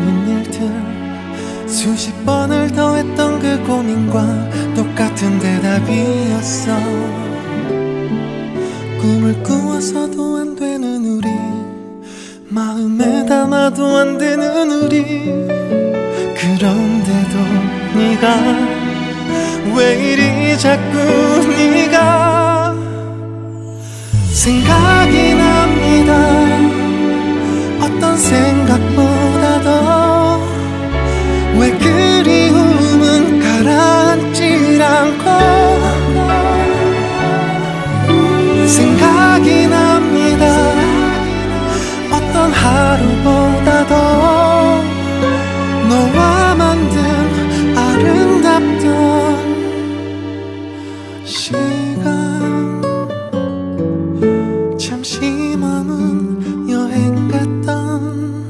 많은 일들 수십 번을 더했던 그 고민과 똑같은 대답이었어. 꿈을 꾸어서도 안 되는 우리, 마음에 담아도 안 되는 우리. 그런데도 네가 왜 이리 자꾸 네가 생각이 납니다. 어떤 생각보다도 왜 그리움은 가라앉질 않고 생각이 납니다. 어떤 하루보다도 너와 만든 아름답던 시간, 잠시 머문 여행 갔던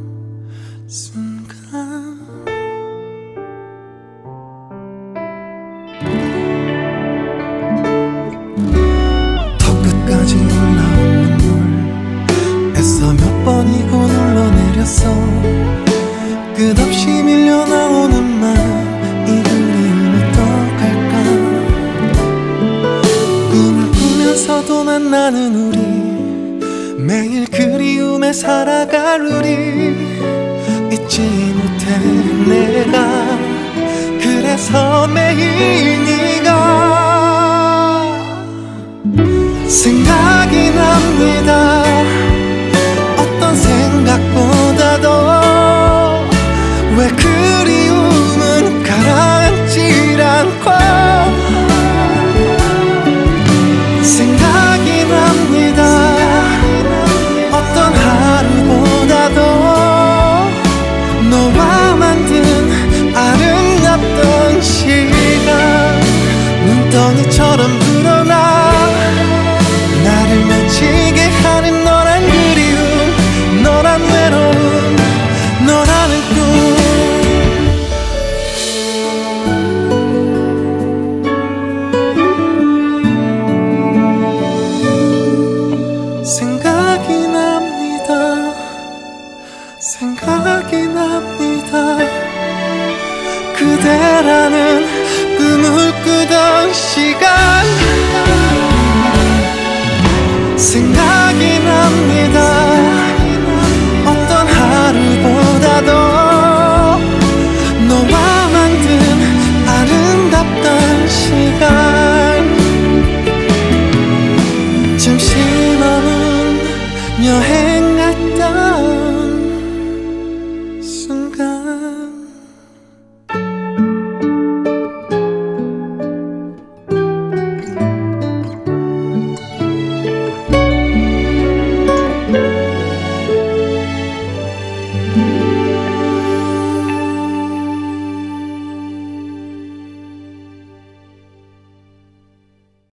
순간. 턱 끝까지 올라온 눈물 애써 몇 번이고 눌러내렸어. 끝없이 밀려나오는 말, 이 그리움 어떡할까. 꿈을 꾸면서도 만나는 우리, 매일 그리움에 살아갈 우리. 잊지 못해 내가, 그래서 매일 네가 생각이 납니다. 어떤 생각보다도 왜 그리움은 가라앉질 않고 생각이 납니다. 어떤 하루보다도 너와 만든 아름답던 시간. 눈덩이처럼 불어나 나를 맺히게 하는 너란 그리움, 너란 외로움, 너라는 꿈. 생각이 납니다. 생각이 납니다. 그대라는 꿈을 꾸던 시간. 생각이 납니다.